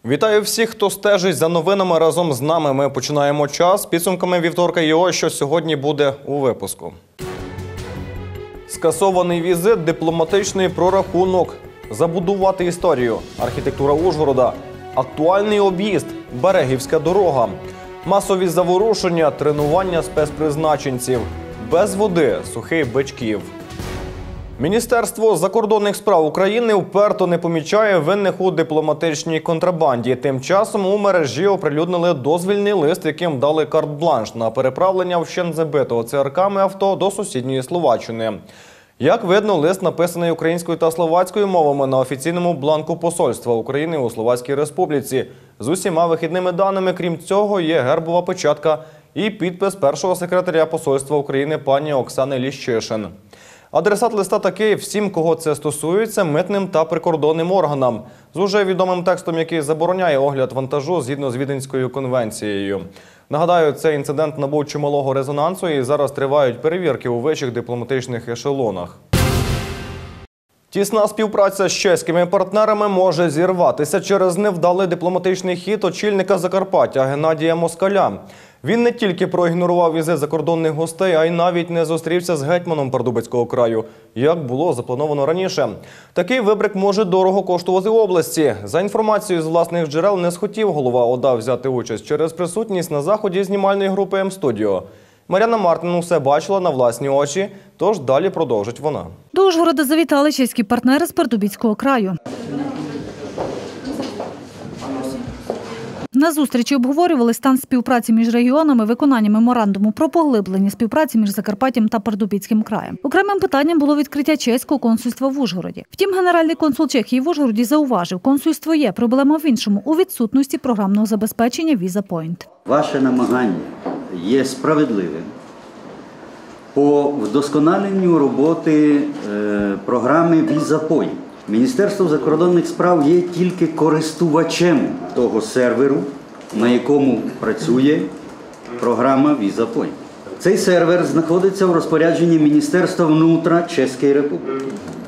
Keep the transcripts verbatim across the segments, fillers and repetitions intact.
Вітаю всіх, хто стежить за новинами разом з нами. Ми починаємо час. Підсумками вівторка і ось, що сьогодні буде у випуску. Скасований візит, дипломатичний прорахунок. Забудувати історію. Архітектура Ужгорода. Актуальний об'їзд. Берегівська дорога. Масові заворушення, тренування спецпризначенців. Без води, сухий Бичків. Міністерство закордонних справ України вперто не помічає винних у дипломатичній контрабанді. Тим часом у мережі оприлюднили дозвільний лист, яким дали карт-бланш на переправлення вщент забитого ЦРКами авто до сусідньої Словаччини. Як видно, лист написаний українською та словацькою мовами на офіційному бланку посольства України у Словацькій Республіці. З усіма вихідними даними, крім цього, є гербова печатка і підпис першого секретаря посольства України пані Оксани Ліщишин. Адресат листа такий: всім, кого це стосується, митним та прикордонним органам. З уже відомим текстом, який забороняє огляд вантажу згідно з Віденською конвенцією. Нагадаю, цей інцидент набув чималого резонансу і зараз тривають перевірки у вищих дипломатичних ешелонах. Тісна співпраця з чеськими партнерами може зірватися через невдалий дипломатичний хід очільника Закарпаття Геннадія Москаля. Він не тільки проігнорував візит закордонних гостей, а й навіть не зустрівся з гетьманом Пардубицького краю, як було заплановано раніше. Такий вибрик може дорого коштувати області. За інформацією з власних джерел, не схотів голова ОДА взяти участь через присутність на заході знімальної групи М-студіо. Мар'яна Мартин усе бачила на власні очі, тож далі продовжить вона. До Ужгорода завітали чеські партнери з Пардубицького краю. На зустрічі обговорювали стан співпраці між регіонами, виконання меморандуму про поглиблення співпраці між Закарпаттям та Пардубицьким краєм. Окремим питанням було відкриття чеського консульства в Ужгороді. Втім, генеральний консул Чехії в Ужгороді зауважив, консульство є, проблема в іншому – у відсутності програмного забезпечення Visa Point. Ваше намагання є справедливим по вдосконаленню роботи е, програми Visa Point. Міністерство закордонних справ є тільки користувачем того серверу, на якому працює програма Visa Point. Цей сервер знаходиться в розпорядженні Міністерства внутра Чеської Республіки.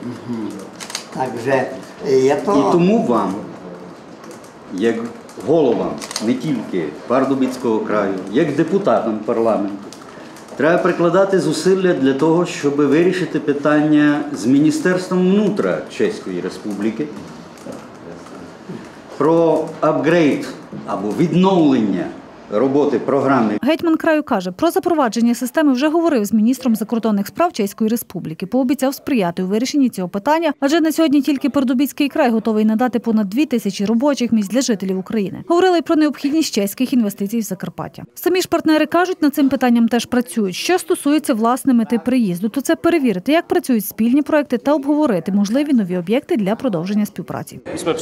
І тому вам, як головам не тільки Пардубицького краю, як депутатам парламенту, треба прикладати зусилля для того, щоб вирішити питання з Міністерством внутра Чеської Республіки про апгрейд або відновлення роботи програми. Гетьман краю каже, про запровадження системи вже говорив з міністром закордонних справ Чеської Республіки. Пообіцяв сприяти у вирішенні цього питання, адже на сьогодні тільки Пардубицький край готовий надати понад дві тисячі робочих місць для жителів України. Говорили й про необхідність чеських інвестицій в Закарпаття. Самі ж партнери кажуть, над цим питанням теж працюють. Що стосується власне мети приїзду, то це перевірити, як працюють спільні проекти та обговорити можливі нові об'єкти для продовження співпраці.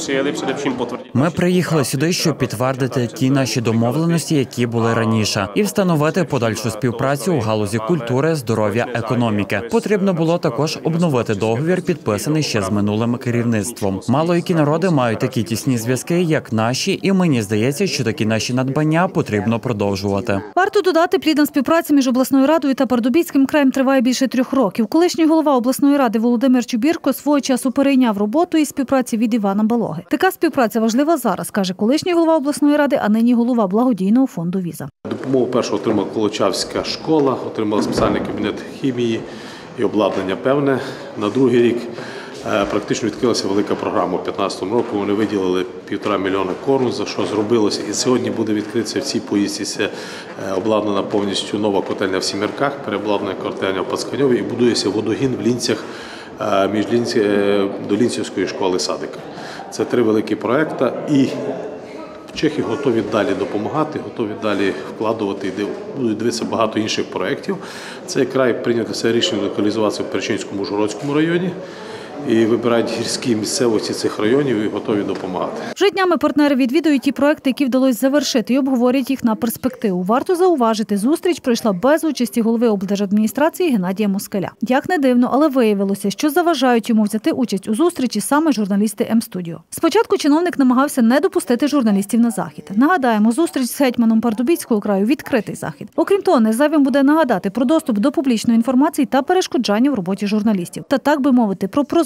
Ми приїхали сюди, щоб підтвердити ті наші домовленості, які були раніше, і встановити подальшу співпрацю у галузі культури, здоров'я, економіки. Потрібно було також обновити договір, підписаний ще з минулим керівництвом. Мало які народи мають такі тісні зв'язки, як наші, і мені здається, що такі наші надбання потрібно продовжувати. Варто додати, плідна співпраця між обласною радою та Пардубицьким краєм триває більше трьох років. Колишній голова обласної ради Володимир Чубірко свого часу перейняв роботу із співпраці від Івана Балоги. Така співпраця важлива зараз, каже колишній голова обласної ради, а нині голова благодійного фонду «Віза». Допомогу першу отримала Колочавська школа, отримала спеціальний кабінет хімії і обладнання певне. На другий рік практично відкрилася велика програма. У дві тисячі п'ятнадцятому році вони виділили півтора мільйона корун, за що зробилося. І сьогодні буде відкритися в цій поїздці обладнана повністю нова котельня в Сімірках, переобладнана котельня в Пацканьові і будується водогін в Лінцях між Лінці, до Лінцівської школи садика. Це три великі проекти. І Чехи готові далі допомагати, готові далі вкладувати і будуть дивитися багато інших проєктів. Цей край прийнято це рішення локалізуватися в Перечинському, Ужгородському районі. І вибирають гірські місцевості цих районів і готові допомагати. Вже днями партнери відвідують ті проекти, які вдалося завершити, і обговорюють їх на перспективу. Варто зауважити, зустріч пройшла без участі голови облдержадміністрації Геннадія Москаля. Як не дивно, але виявилося, що заважають йому взяти участь у зустрічі саме журналісти М-студіо. Спочатку чиновник намагався не допустити журналістів на захід. Нагадаємо, зустріч з гетьманом Пардубицького краю – відкритий захід. Окрім того, незайвим буде нагадати про доступ до публічної інформації та перешкоджання в роботі журналістів. Та, так би мовити, про прозорість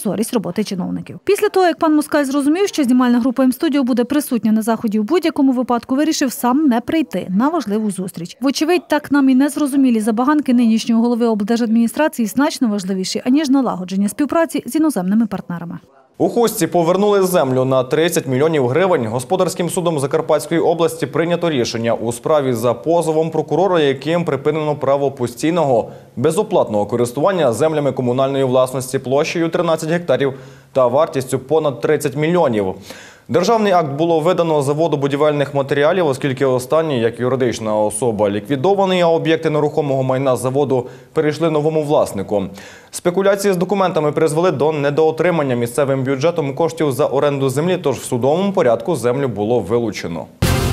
прозорість роботи чиновників. Після того, як пан Москаль зрозумів, що знімальна група М-студіо буде присутня на заході в будь-якому випадку, вирішив сам не прийти на важливу зустріч. Вочевидь, так нам і незрозумілі забаганки нинішнього голови облдержадміністрації значно важливіші, аніж налагодження співпраці з іноземними партнерами. У Хустці повернули землю на тридцять мільйонів гривень. Господарським судом Закарпатської області прийнято рішення у справі за позовом прокурора, яким припинено право постійного безоплатного користування землями комунальної власності площею тринадцять гектарів та вартістю понад тридцять мільйонів. Державний акт було видано заводу будівельних матеріалів, оскільки останній, як юридична особа, ліквідований, а об'єкти нерухомого майна заводу перейшли новому власнику. Спекуляції з документами призвели до недоотримання місцевим бюджетом коштів за оренду землі, тож в судовому порядку землю було вилучено.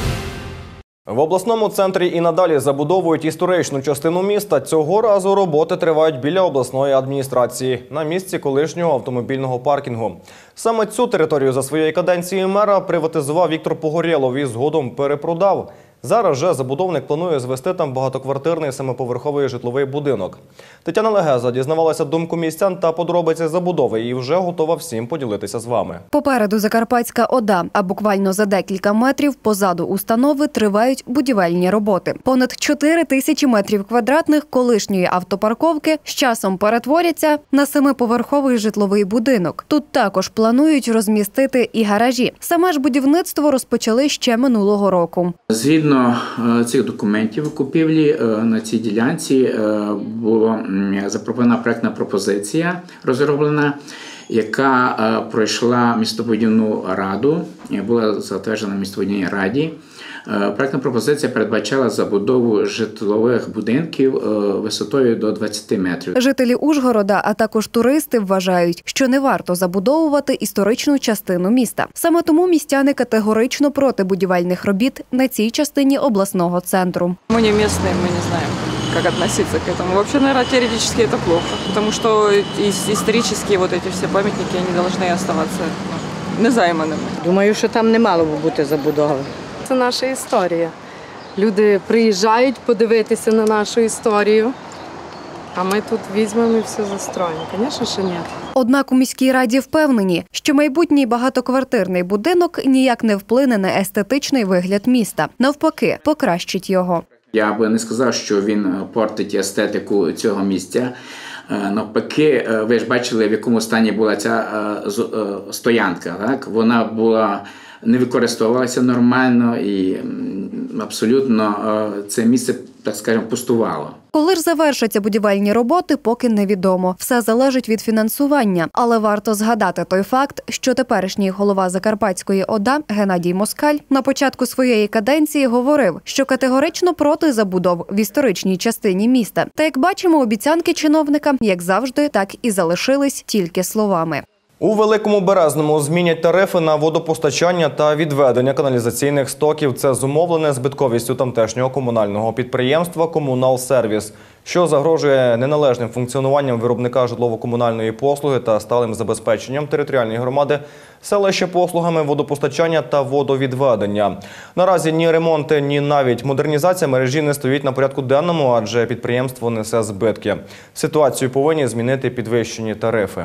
В обласному центрі і надалі забудовують історичну частину міста. Цього разу роботи тривають біля обласної адміністрації, на місці колишнього автомобільного паркінгу. Саме цю територію за своєї каденції мера приватизував Віктор Погорєлов і згодом перепродав. Зараз же забудовник планує звести там багатоквартирний семиповерховий житловий будинок. Тетяна Легеза дізнавалася думку містян та подробиці забудови і вже готова всім поділитися з вами. Попереду Закарпатська ОДА, а буквально за декілька метрів позаду установи тривають будівельні роботи. Понад чотири тисячі метрів квадратних колишньої автопарковки з часом перетворяться на семиповерховий житловий будинок. Тут також планують розмістити і гаражі. Саме ж будівництво розпочали ще минулого року. Згідно цих документів купівлі на цій ділянці була запропонована проектна пропозиція розроблена, яка пройшла містобудівну раду, була затверджена в містобудівній раді. Проектна пропозиція передбачала забудову житлових будинків висотою до двадцяти метрів. Жителі Ужгорода, а також туристи вважають, що не варто забудовувати історичну частину міста. Саме тому містяни категорично проти будівельних робіт на цій частині обласного центру. Ми не місцеві, ми не знаємо, як відноситися к этому. Вообще, наверное, теоретически это плохо, потому что исторические вот эти все памятники, они должны оставаться незайманими. Думаю, що там не мало би бути забудови. Це наша історія. Люди приїжджають подивитися на нашу історію, а ми тут візьмемо і все застроїмо. Звісно, що ні. Однак у міській раді впевнені, що майбутній багатоквартирний будинок ніяк не вплине на естетичний вигляд міста. Навпаки, покращить його. Я би не сказав, що він портить естетику цього місця. Навпаки, ви ж бачили, в якому стані була ця стоянка. Так? Вона була не використовувалася нормально і абсолютно це місце, так скажемо, пустувало. Коли ж завершаться будівельні роботи, поки невідомо. Все залежить від фінансування. Але варто згадати той факт, що теперішній голова Закарпатської ОДА Геннадій Москаль на початку своєї каденції говорив, що категорично проти забудов в історичній частині міста. Та, як бачимо, обіцянки чиновника, як завжди, так і залишились тільки словами. У Великому Березному змінять тарифи на водопостачання та відведення каналізаційних стоків. Це зумовлене збитковістю тамтешнього комунального підприємства «Комуналсервіс», що загрожує неналежним функціонуванням виробника житлово-комунальної послуги та сталим забезпеченням територіальної громади селища послугами водопостачання та водовідведення. Наразі ні ремонти, ні навіть модернізація мережі не стоїть на порядку денному, адже підприємство несе збитки. Ситуацію повинні змінити підвищені тарифи.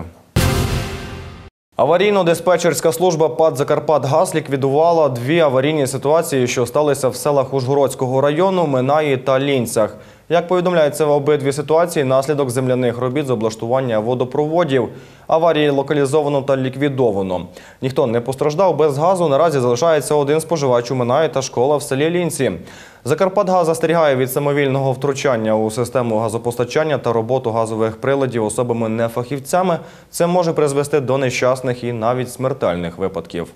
Аварійно-диспетчерська служба ПАТ «Закарпатгаз» ліквідувала дві аварійні ситуації, що сталися в селах Ужгородського району, Минаї та Лінцях. Як повідомляється, в обидві ситуації наслідок земляних робіт з облаштування водопроводів. Аварії локалізовано та ліквідовано. Ніхто не постраждав, без газу наразі залишається один споживач у Минаї та школа в селі Лінці. «Закарпатгаз» застерігає від самовільного втручання у систему газопостачання та роботу газових приладів особами-нефахівцями. Це може призвести до нещасних і навіть смертельних випадків.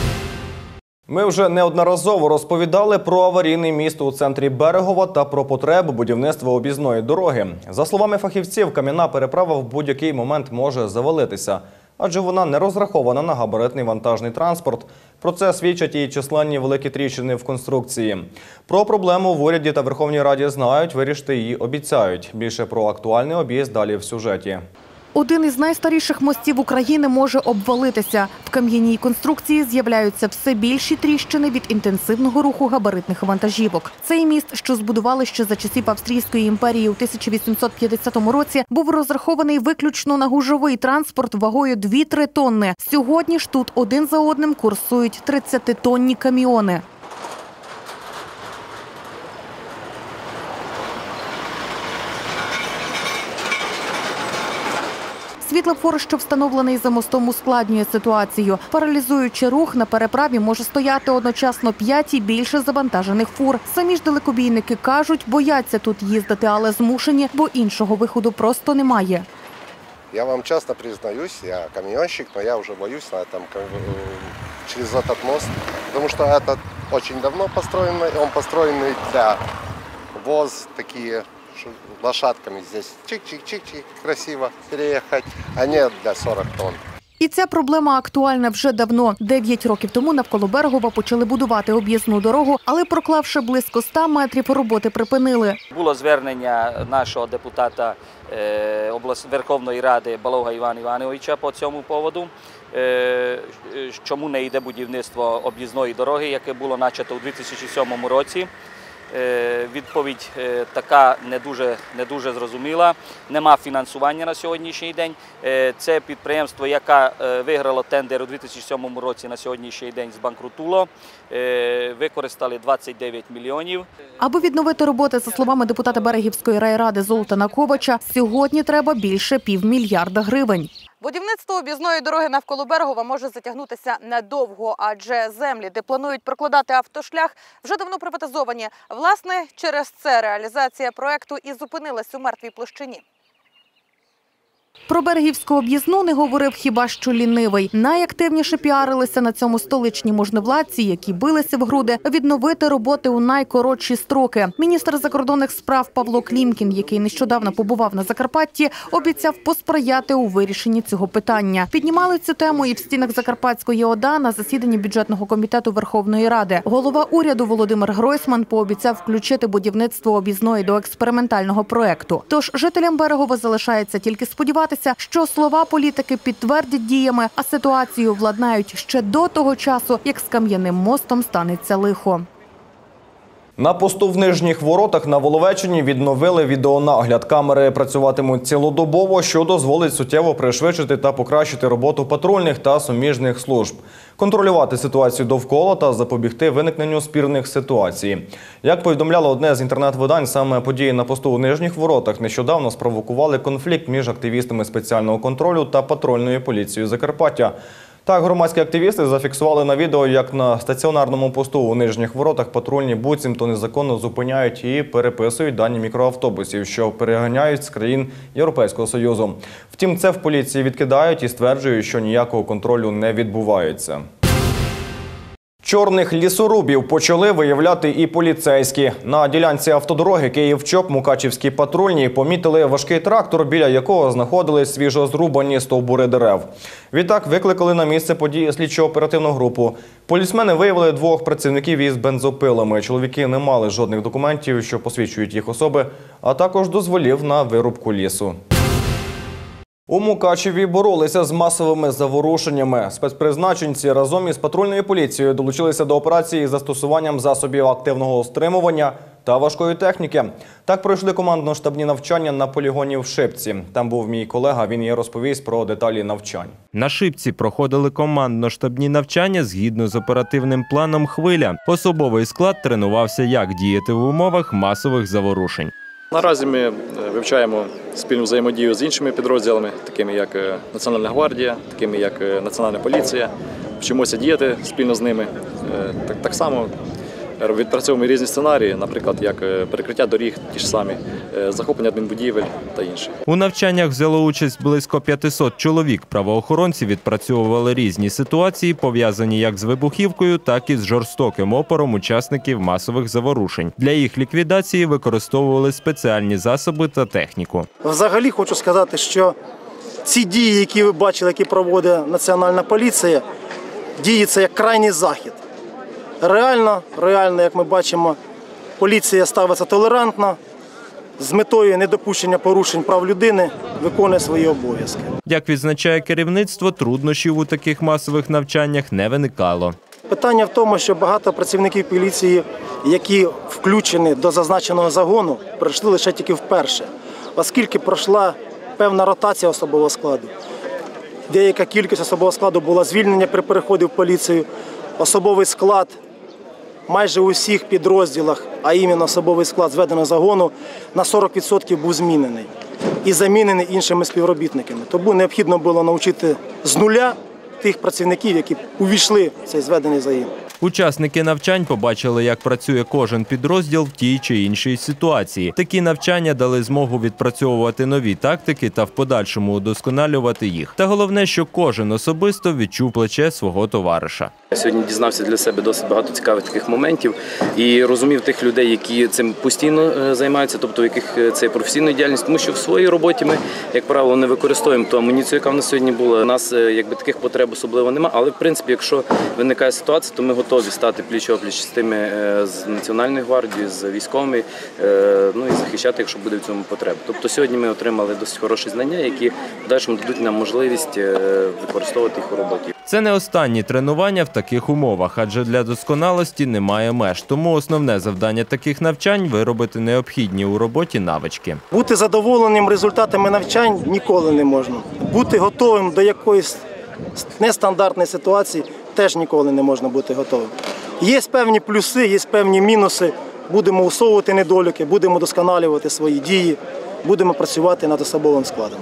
Ми вже неодноразово розповідали про аварійний міст у центрі Берегова та про потребу будівництва об'їзної дороги. За словами фахівців, кам'яна переправа в будь-який момент може завалитися, адже вона не розрахована на габаритний вантажний транспорт. Про це свідчать і численні великі тріщини в конструкції. Про проблему в уряді та Верховній Раді знають, вирішити її обіцяють. Більше про актуальний об'їзд далі в сюжеті. Один із найстаріших мостів України може обвалитися. В кам'яній конструкції з'являються все більші тріщини від інтенсивного руху габаритних вантажівок. Цей міст, що збудували ще за часів Австрійської імперії у тисяча вісімсот п'ятдесятому році, був розрахований виключно на гужовий транспорт вагою дві-три тонни. Сьогодні ж тут один за одним курсують тридцятитонні каміони. Світлофор, що встановлений за мостом, ускладнює ситуацію. Паралізуючи рух, на переправі може стояти одночасно п'ять і більше завантажених фур. Самі ж далекобійники кажуть, бояться тут їздити, але змушені, бо іншого виходу просто немає. Я вам честно признаюсь, я каменщик, но я уже боюсь на этом, через этот мост, потому что этот очень давно построенный, он построенный для воз, такие лошадками здесь чик-чик-чик-чик, красиво переехать, а не для сорок тонн. І ця проблема актуальна вже давно. Дев'ять років тому навколо Берегова почали будувати об'їзну дорогу, але проклавши близько ста метрів, роботи припинили. Було звернення нашого депутата е, Верховної Ради Балога Івана Івановича по цьому поводу, е, чому не йде будівництво об'їзної дороги, яке було начато у дві тисячі сьомому році. Відповідь така не дуже, не дуже зрозуміла. Нема фінансування на сьогоднішній день. Це підприємство, яке виграло тендер у дві тисячі сьомому році, на сьогоднішній день збанкрутуло. Використали двадцять дев'ять мільйонів. Аби відновити роботи, за словами депутата Берегівської райради Золтана Ковача, сьогодні треба більше півмільярда гривень. Будівництво об'їзної дороги навколо Берегова може затягнутися недовго, адже землі, де планують прокладати автошлях, вже давно приватизовані. Власне, через це реалізація проекту і зупинилась у мертвій площині. Про Берегівську об'їзну не говорив хіба що лінивий. Найактивніше піарилися на цьому столичні можновладці, які билися в груди відновити роботи у найкоротші строки. Міністр закордонних справ Павло Клімкін, який нещодавно побував на Закарпатті, обіцяв посприяти у вирішенні цього питання. Піднімали цю тему і в стінах Закарпатської ОДА на засіданні бюджетного комітету Верховної Ради. Голова уряду Володимир Гройсман пообіцяв включити будівництво об'їзної до експериментального проекту. Тож жителям Берегова залишається тільки сподіватися, що слова політики підтвердять діями, а ситуацію владнають ще до того часу, як з кам'яним мостом станеться лихо. На посту в Нижніх Воротах на Воловеччині відновили відеонагляд. Камери працюватимуть цілодобово, що дозволить суттєво пришвидшити та покращити роботу патрульних та суміжних служб, контролювати ситуацію довкола та запобігти виникненню спірних ситуацій. Як повідомляло одне з інтернет-видань, саме події на посту у Нижніх Воротах нещодавно спровокували конфлікт між активістами спеціального контролю та патрульною поліцією Закарпаття. Так, громадські активісти зафіксували на відео, як на стаціонарному посту у Нижніх Воротах патрульні буцімто незаконно зупиняють і переписують дані мікроавтобусів, що переганяють з країн Європейського Союзу. Втім, це в поліції відкидають і стверджують, що ніякого контролю не відбувається. Чорних лісорубів почали виявляти і поліцейські. На ділянці автодороги Київ-Чоп Мукачівські патрульні помітили важкий трактор, біля якого знаходились свіжозрубані стовбури дерев. Відтак викликали на місце події слідчо-оперативну групу. Полісмени виявили двох працівників із бензопилами. Чоловіки не мали жодних документів, що посвідчують їх особи, а також дозволів на вирубку лісу. У Мукачеві боролися з масовими заворушеннями. Спецпризначенці разом із патрульною поліцією долучилися до операції з застосуванням засобів активного стримування та важкої техніки. Так пройшли командно-штабні навчання на полігоні в Шипці. Там був мій колега, він і розповість про деталі навчань. На Шипці проходили командно-штабні навчання згідно з оперативним планом «Хвиля». Особовий склад тренувався, як діяти в умовах масових заворушень. Наразі ми вивчаємо спільну взаємодію з іншими підрозділами, такими як Національна гвардія, такими як Національна поліція. Вчимося діяти спільно з ними. Так, так само відпрацьовуємо різні сценарії, наприклад, як перекриття доріг, ті ж самі, захоплення адмінбудівель та інше. У навчаннях взяло участь близько п'ятисот чоловік. Правоохоронці відпрацьовували різні ситуації, пов'язані як з вибухівкою, так і з жорстоким опором учасників масових заворушень. Для їх ліквідації використовували спеціальні засоби та техніку. Взагалі хочу сказати, що ці дії, які ви бачили, які проводить Національна поліція, дії це як крайній захід. Реально, реально, як ми бачимо, поліція ставиться толерантно з метою недопущення порушень прав людини виконує свої обов'язки. Як відзначає керівництво, труднощів у таких масових навчаннях не виникало. Питання в тому, що багато працівників поліції, які включені до зазначеного загону, прийшли лише тільки вперше, оскільки пройшла певна ротація особового складу. Деяка кількість особового складу була звільнена при переході в поліцію. Особовий склад майже у всіх підрозділах, а іменно особовий склад зведеного загону, на сорок відсотків був змінений і замінений іншими співробітниками. Тому необхідно було навчити з нуля тих працівників, які увійшли в цей зведений загін. Учасники навчань побачили, як працює кожен підрозділ в тій чи іншій ситуації. Такі навчання дали змогу відпрацьовувати нові тактики та в подальшому удосконалювати їх. Та головне, що кожен особисто відчув плече свого товариша. Я сьогодні дізнався для себе досить багато цікавих таких моментів і розумів тих людей, які цим постійно займаються, тобто в яких це професійна діяльність, тому що в своїй роботі ми, як правило, не використовуємо ту амуніцію, яка в нас сьогодні була. У нас якби таких потреб особливо немає, але в принципі, якщо виникає ситуація, то ми готові стати пліч-опліч з тими з Національної гвардії, з військовими, ну і захищати, якщо буде в цьому потреба. Тобто сьогодні ми отримали досить хороші знання, які в подальшому дадуть нам можливість використовувати їх у роботі. Це не останні тренування в таких умовах, адже для досконалості немає меж. Тому основне завдання таких навчань – виробити необхідні у роботі навички. Бути задоволеним результатами навчань ніколи не можна. Бути готовим до якоїсь нестандартної ситуації теж ніколи не можна бути готовим. Є певні плюси, є певні мінуси. Будемо усовувати недоліки, будемо досконалювати свої дії, будемо працювати над особовим складом.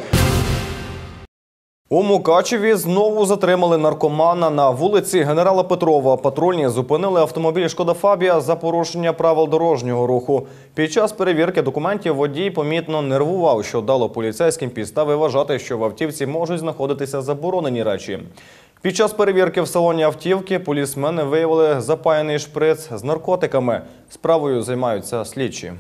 У Мукачеві знову затримали наркомана на вулиці Генерала Петрова. Патрульні зупинили автомобіль «Шкода Фабія» за порушення правил дорожнього руху. Під час перевірки документів водій помітно нервував, що дало поліцейським підстави вважати, що в автівці можуть знаходитися заборонені речі. Під час перевірки в салоні автівки полісмени виявили запаяний шприц з наркотиками. Справою займаються слідчі.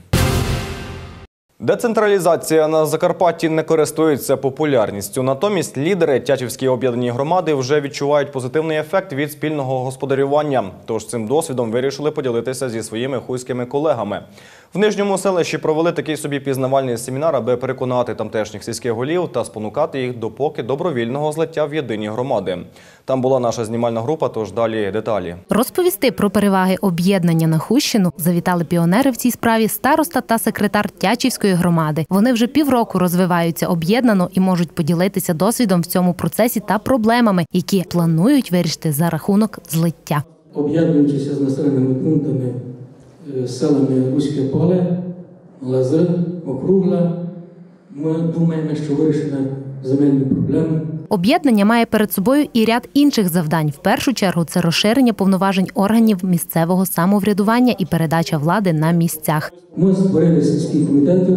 Децентралізація на Закарпатті не користується популярністю. Натомість лідери Тячівської об'єднаної громади вже відчувають позитивний ефект від спільного господарювання. Тож цим досвідом вирішили поділитися зі своїми хуськими колегами. В Нижньому селищі провели такий собі пізнавальний семінар, аби переконати тамтешніх сільських голів та спонукати їх до поки добровільного злиття в єдині громади. Там була наша знімальна група, тож далі деталі. Розповісти про переваги об'єднання на Хустщину завітали піонери в цій справі староста та секретар Тячівської громади. Вони вже півроку розвиваються об'єднано і можуть поділитися досвідом в цьому процесі та проблемами, які планують вирішити за рахунок злиття. Об'єднуючися з населеними пунктами, селами Руське поле, Лази, Округла, ми думаємо, що вирішимо земельні проблеми. Об'єднання має перед собою і ряд інших завдань. В першу чергу це розширення повноважень органів місцевого самоврядування і передача влади на місцях. Ми створили сільські комітети,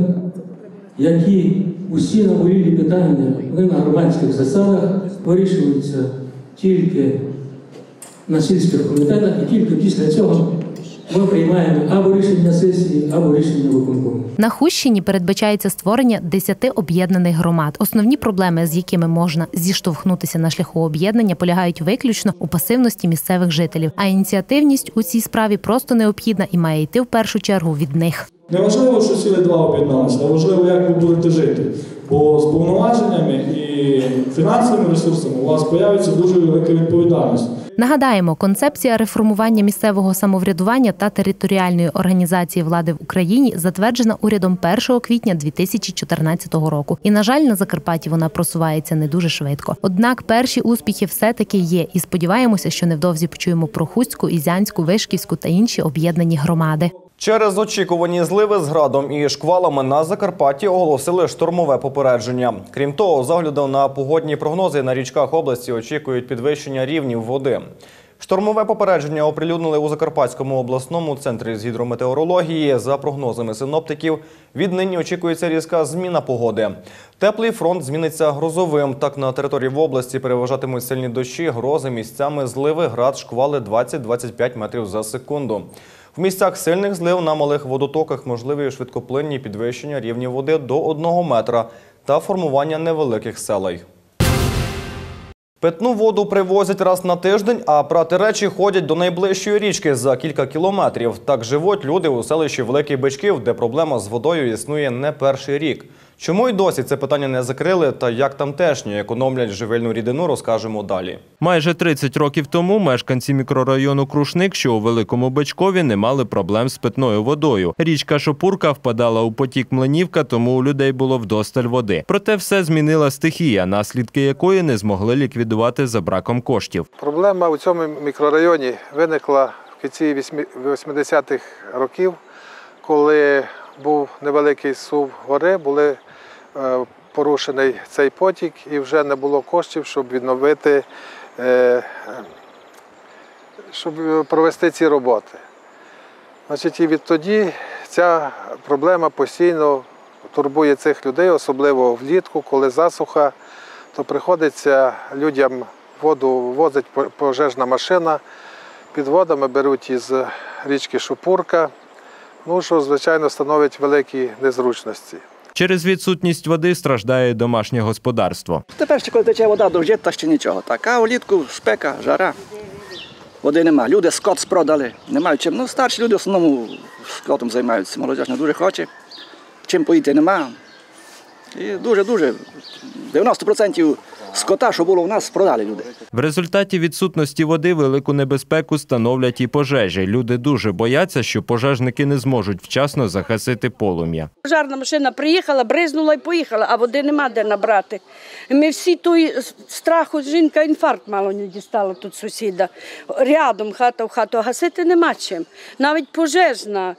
які усі наболілі питання, вони на громадських засадах вирішуються тільки на сільських комітетах, і тільки після цього ми приймаємо або рішення сесії, або рішення виконкому. На Хустщині передбачається створення десяти об'єднаних громад. Основні проблеми, з якими можна зіштовхнутися на шляху об'єднання, полягають виключно у пасивності місцевих жителів. А ініціативність у цій справі просто необхідна і має йти в першу чергу від них. Не важливо, що цілі два об'єдналися, а важливо, як ви будете жити. Бо з повноваженнями і фінансовими ресурсами у вас з'явиться дуже велика відповідальність. Нагадаємо, концепція реформування місцевого самоврядування та територіальної організації влади в Україні затверджена урядом першого квітня дві тисячі чотирнадцятого року. І, на жаль, на Закарпатті вона просувається не дуже швидко. Однак перші успіхи все-таки є. І сподіваємося, що невдовзі почуємо про Хустську, Ізянську, Вишківську та інші об'єднані громади. Через очікувані зливи з градом і шквалами на Закарпатті оголосили штормове попередження. Крім того, з огляду на погодні прогнози на річках області очікують підвищення рівнів води. Штормове попередження оприлюднили у Закарпатському обласному центрі з гідрометеорології. За прогнозами синоптиків, віднині очікується різка зміна погоди. Теплий фронт зміниться грозовим. Так, на території в області переважатимуть сильні дощі, грози, місцями зливи, град, шквали двадцять - двадцять п'ять метрів за секунду. В місцях сильних злив на малих водотоках можливі швидкоплинні підвищення рівня води до одного метра та формування невеликих селей. Питну воду привозять раз на тиждень, а прати речі ходять до найближчої річки за кілька кілометрів. Так живуть люди у селищі Великий Бичків, де проблема з водою існує не перший рік. Чому й досі це питання не закрили та як тамтешні економлять живильну рідину, розкажемо далі. Майже тридцять років тому мешканці мікрорайону Крушник, що у Великому Бичкові, не мали проблем з питною водою. Річка Шопурка впадала у потік Млинівка, тому у людей було вдосталь води. Проте все змінила стихія, наслідки якої не змогли ліквідувати за браком коштів. Проблема у цьому мікрорайоні виникла в кінці вісімдесятих років, коли був невеликий сув гори, були е, порушений цей потік і вже не було коштів, щоб відновити, е, щоб провести ці роботи. Значить, і відтоді ця проблема постійно турбує цих людей, особливо влітку, коли засуха, то приходиться людям воду возить пожежна машина, під водами беруть із річки Шопурка. Ну, що, звичайно, становить великі незручності. Через відсутність води страждає домашнє господарство. Тепер ще коли тече вода, дощ, та ще нічого. Так, а влітку спека, жара, води нема. Люди скот спродали, не мають чим. Ну, старші люди в основному скотом займаються, молодь не дуже хоче. Чим поїти нема. І дуже-дуже, дев'яносто відсотків скота, що було у нас, продали люди. В результаті відсутності води велику небезпеку становлять і пожежі. Люди дуже бояться, що пожежники не зможуть вчасно загасити полум'я. Пожарна машина приїхала, бризнула і поїхала, а води нема де набрати. Ми всі той страху, жінка інфаркт мало не дістала тут сусіда. Рядом хата в хату, гасити нема чим. Навіть пожежна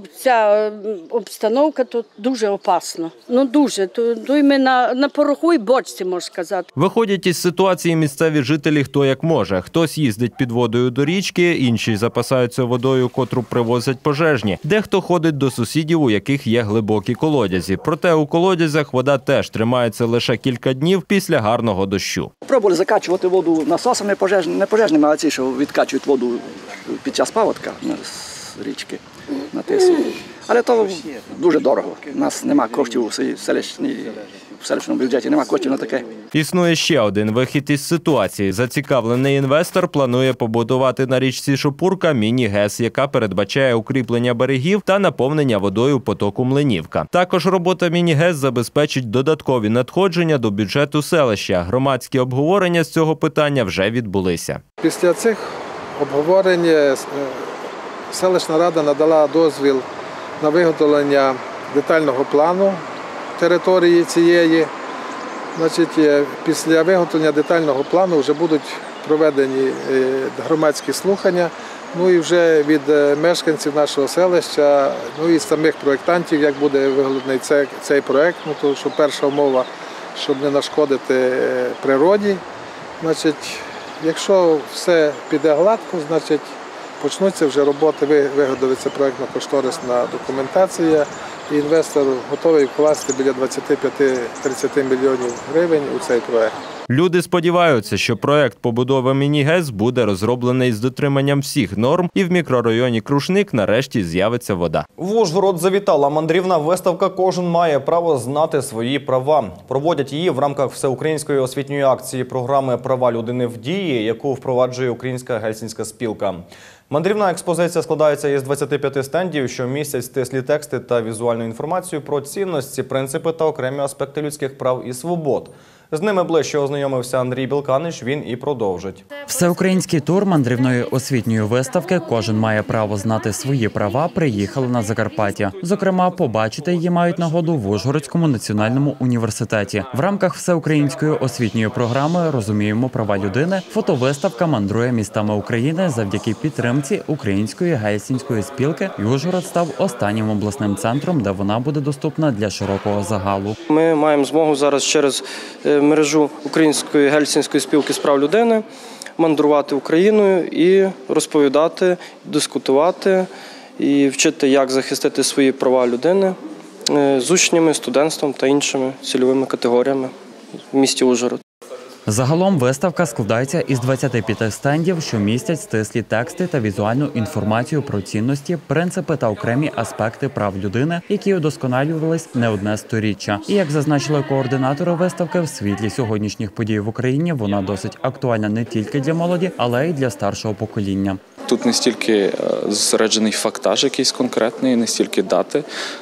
ця обстановка тут дуже опасна. Ну дуже, то ми на, на пороху і бочці, можна сказати. Виходять із ситуації місцеві жителі хто як може. Хтось їздить під водою до річки, інші запасаються водою, котру привозять пожежні. Дехто ходить до сусідів, у яких є глибокі колодязі. Проте у колодязях вода теж тримається лише кілька днів після гарного дощу. Пробували закачувати воду насосами пожежними, не пожежними, а ці, що відкачують воду під час паводка з річки на Тису. Але то дуже дорого. У нас немає коштів у селищній В селищному бюджеті немає коштів на таке. Існує ще один вихід із ситуації. Зацікавлений інвестор планує побудувати на річці Шопурка міні-ГЕС, яка передбачає укріплення берегів та наповнення водою потоку Млинівка. Також робота міні-ГЕС забезпечить додаткові надходження до бюджету селища. Громадські обговорення з цього питання вже відбулися. Після цих обговорень селищна рада надала дозвіл на виготовлення детального плану території цієї. Значить, після виготовлення детального плану вже будуть проведені громадські слухання, ну і вже від мешканців нашого селища, ну і самих проєктантів, як буде виглядний цей, цей проєкт, ну, то, що перша умова, щоб не нашкодити природі. Значить, якщо все піде гладко, значить, почнуться вже роботи, виготовиться проєктно-кошторисна документація, і інвестор готовий вкласти біля двадцять п'ять - тридцять мільйонів гривень у цей проєкт. Люди сподіваються, що проєкт побудови міні-ГЕС буде розроблений з дотриманням всіх норм і в мікрорайоні Крушник нарешті з'явиться вода. В Ужгород завітала мандрівна виставка «Кожен має право знати свої права». Проводять її в рамках всеукраїнської освітньої акції програми «Права людини в дії», яку впроваджує Українська гельсінська спілка. Мандрівна експозиція складається із двадцяти п'яти стендів, що містять стислі тексти та візуальну інформацію про цінності, принципи та окремі аспекти людських прав і свобод. З ними ближче ознайомився Андрій Білканич, він і продовжить. Всеукраїнський тур мандрівної освітньої виставки «Кожен має право знати свої права» приїхали на Закарпаття. Зокрема, побачити її мають нагоду в Ужгородському національному університеті. В рамках всеукраїнської освітньої програми «Розуміємо права людини» фотовиставка мандрує містами України завдяки підтримці Української гельсінської спілки. І Ужгород став останнім обласним центром, де вона буде доступна для широкого загалу. Ми маємо змогу зараз через мережу Української гельсінської спілки з прав людини мандрувати Україною і розповідати, дискутувати і вчити, як захистити свої права людини з учнями, студентством та іншими цільовими категоріями в місті Ужгород. Загалом виставка складається із двадцяти п'яти стендів, що містять стислі тексти та візуальну інформацію про цінності, принципи та окремі аспекти прав людини, які удосконалювались не одне сторіччя. І як зазначили координатори виставки, в світлі сьогоднішніх подій в Україні вона досить актуальна не тільки для молоді, але й для старшого покоління. Тут не стільки зосереджений фактаж якийсь конкретний, не стільки дати,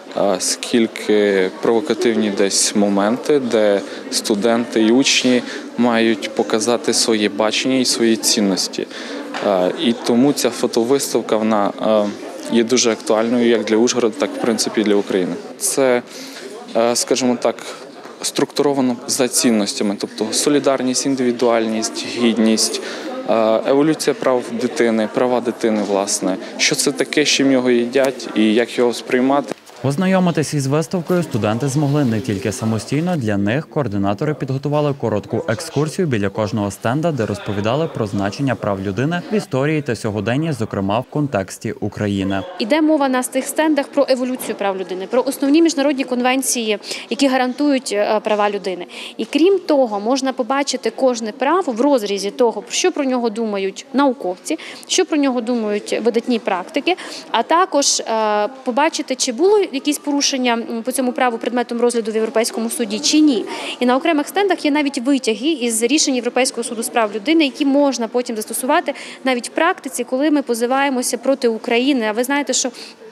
скільки провокативні десь моменти, де студенти і учні мають показати своє бачення і свої цінності. І тому ця фотовиставка, вона є дуже актуальною як для Ужгорода, так, в принципі, і для України. Це, скажімо так, структуровано за цінностями, тобто солідарність, індивідуальність, гідність, еволюція прав дитини, права дитини, власне. Що це таке, з чим його їдять і як його сприймати. Ознайомитись із виставкою студенти змогли не тільки самостійно. Для них координатори підготували коротку екскурсію біля кожного стенда, де розповідали про значення прав людини в історії та сьогоденні, зокрема в контексті України. Іде мова на цих стендах про еволюцію прав людини, про основні міжнародні конвенції, які гарантують права людини. І крім того, можна побачити кожне право в розрізі того, що про нього думають науковці, що про нього думають видатні практики, а також побачити, чи було якісь порушення по цьому праву предметом розгляду в Європейському суді чи ні. І на окремих стендах є навіть витяги із рішень Європейського суду з прав людини, які можна потім застосувати навіть в практиці, коли ми позиваємося проти України. А ви знаєте, що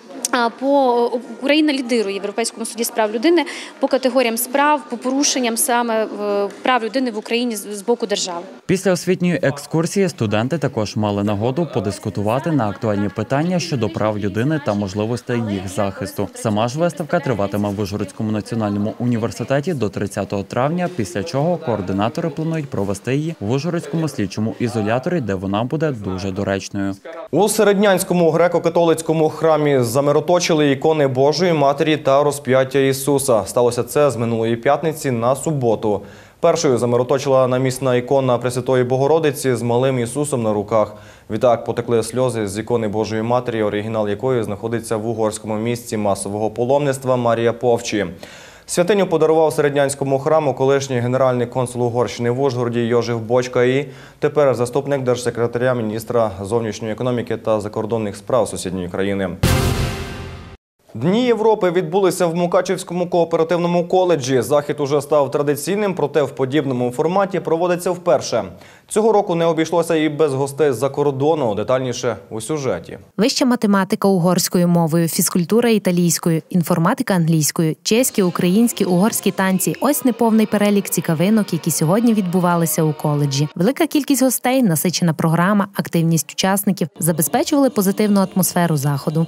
по Україна лідирує в Європейському суді з прав людини по категоріям справ, по порушенням саме прав людини в Україні з боку держави. Після освітньої екскурсії студенти також мали нагоду подискутувати на актуальні питання щодо прав людини та можливостей їх захисту. Сама ж виставка триватиме в Ужгородському національному університеті до тридцятого травня, після чого координатори планують провести її в Ужгородському слідчому ізоляторі, де вона буде дуже доречною. У Середнянському греко-католицькому храмі замироточили ікони Божої Матері та розп'яття Ісуса. Сталося це з минулої п'ятниці на суботу. Першою замироточила намісна ікона Пресвятої Богородиці з малим Ісусом на руках. Відтак потекли сльози з ікони Божої Матері, оригінал якої знаходиться в угорському місці масового паломництва Марія Повчі. Святиню подарував Середнянському храму колишній генеральний консул Угорщини в Ужгороді Йожеф Бочка і тепер заступник держсекретаря міністра зовнішньої економіки та закордонних справ сусідньої країни. Дні Європи відбулися в Мукачівському кооперативному коледжі. Захід уже став традиційним, проте в подібному форматі проводиться вперше. Цього року не обійшлося і без гостей з-за кордону. Детальніше у сюжеті. Вища математика угорською мовою, фізкультура італійською, інформатика англійською, чеські, українські, угорські танці – ось неповний перелік цікавинок, які сьогодні відбувалися у коледжі. Велика кількість гостей, насичена програма, активність учасників забезпечували позитивну атмосферу заходу.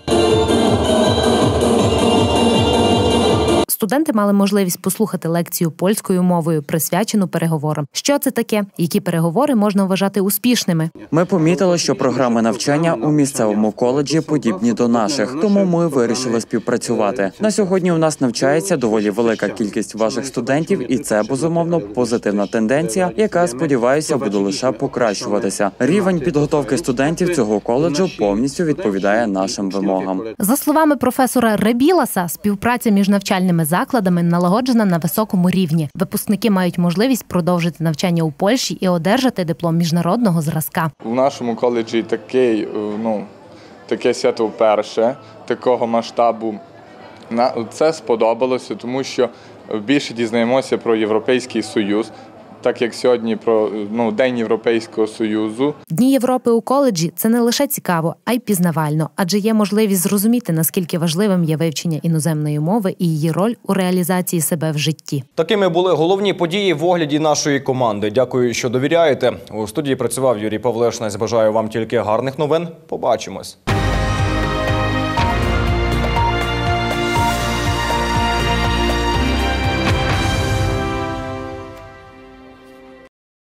Студенти мали можливість послухати лекцію польською мовою, присвячену переговорам. Що це таке? Які переговори можна вважати успішними? Ми помітили, що програми навчання у місцевому коледжі подібні до наших, тому ми вирішили співпрацювати. На сьогодні у нас навчається доволі велика кількість ваших студентів, і це, безумовно, позитивна тенденція, яка, сподіваюся, буде лише покращуватися. Рівень підготовки студентів цього коледжу повністю відповідає нашим вимогам. За словами професора Ребіласа, співпраця між навчальними закладами налагоджена на високому рівні. Випускники мають можливість продовжити навчання у Польщі і одержати диплом міжнародного зразка. У нашому коледжі такий, ну, таке свято вперше, такого масштабу. Це сподобалося, тому що більше дізнаємося про Європейський Союз, так як сьогодні про ну, День Європейського Союзу. Дні Європи у коледжі – це не лише цікаво, а й пізнавально, адже є можливість зрозуміти, наскільки важливим є вивчення іноземної мови і її роль у реалізації себе в житті. Такими були головні події в огляді нашої команди. Дякую, що довіряєте. У студії працював Юрій Павлешнець. Бажаю вам тільки гарних новин. Побачимось.